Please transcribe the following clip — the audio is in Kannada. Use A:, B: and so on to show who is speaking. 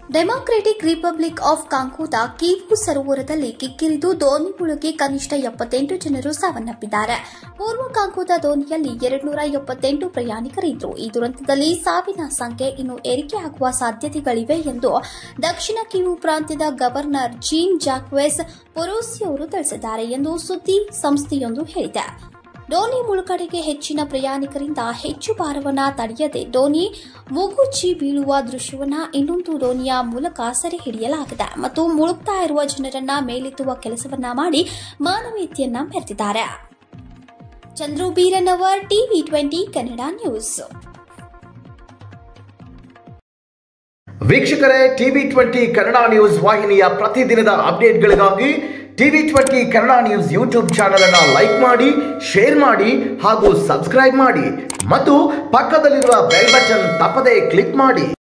A: ಡೆಮಾಕ್ರೆಟಿಕ್ ರಿಪಬ್ಲಿಕ್ ಆಫ್ ಕಾಂಗೋದ ಕಿವು ಸರೋವರದಲ್ಲಿ ಕಿಕ್ಕಿರಿದು ದೋಣಿ ಮುಳುಗಿ ಕನಿಷ್ಠ 78 ಜನರು ಸಾವನ್ನಪ್ಪಿದ್ದಾರೆ. ಪೂರ್ವ ಕಾಂಗೋದ ದೋಣಿಯಲ್ಲಿ 278 ಪ್ರಯಾಣಿಕರಿದ್ದರು. ಈ ದುರಂತದಲ್ಲಿ ಸಾವಿನ ಸಂಖ್ಯೆ ಇನ್ನೂ ಏರಿಕೆಯಾಗುವ ಸಾಧ್ಯತೆಗಳಿವೆ ಎಂದು ದಕ್ಷಿಣ ಕಿವು ಪ್ರಾಂತ್ಯದ ಗವರ್ನರ್ ಜೀನ್ ಜಾಕ್ವೆಸ್ ಪೊರೋಸಿ ಅವರು ತಿಳಿಸಿದ್ದಾರೆ ಎಂದು ಸುದ್ದಿ ಸಂಸ್ಥೆಯೊಂದು ಹೇಳಿದೆ. ದೋಣಿ ಮುಳುಗಡೆಗೆ ಹೆಚ್ಚಿನ ಪ್ರಯಾಣಿಕರಿಂದ ಹೆಚ್ಚು ಭಾರವನ್ನು ತಡೆಯದೆ ದೋಣಿ ಮುಗುಚಿ ಬೀಳುವ ದೃಶ್ಯವನ್ನು ಇನ್ನೊಂದು ದೋಣಿಯ ಮೂಲಕ ಸೆರೆ ಹಿಡಿಯಲಾಗಿದೆ ಮತ್ತು ಮುಳುಗ್ತಾ ಇರುವ ಜನರನ್ನ ಮೇಲೆತ್ತುವ ಕೆಲಸವನ್ನ ಮಾಡಿ ಮಾನವೀಯತೆಯನ್ನ ಮೆರೆದಿದ್ದಾರೆ. Chandru Beeranavar, TV20 Kannada news.
B: ವೀಕ್ಷಕರೇ, TV20 ಕನ್ನಡ ನ್ಯೂಸ್ ವಾಹಿನಿಯ ಪ್ರತಿದಿನದ ಅಪ್ಡೇಟ್ಗಳಿಗಾಗಿ TV20 Kannada news YouTube channel ಅನ್ನು ಲೈಕ್ ಮಾಡಿ, ಶೇರ್ ಮಾಡಿ ಹಾಗೂ ಸಬ್ಸ್ಕ್ರೈಬ್ ಮಾಡಿ ಮತ್ತು ಪಕ್ಕದಲ್ಲಿರುವ ಬೆಲ್ ಬಟನ್ ತಪ್ಪದೇ ಕ್ಲಿಕ್ ಮಾಡಿ.